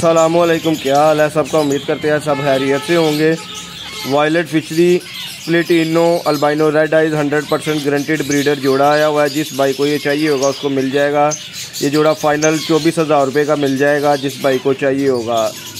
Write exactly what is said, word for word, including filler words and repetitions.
अस्सलामुअलैकुम, क्या हाल है सबका। उम्मीद करते हैं सब खैरियत से होंगे। Violet fishery platino albino red eyes hundred percent guaranteed breeder जोड़ा आया हुआ है। जिस भाई को ये चाहिए होगा उसको मिल जाएगा। ये जोड़ा फाइनल चौबीस हज़ार रुपये का मिल जाएगा जिस भाई को चाहिए होगा।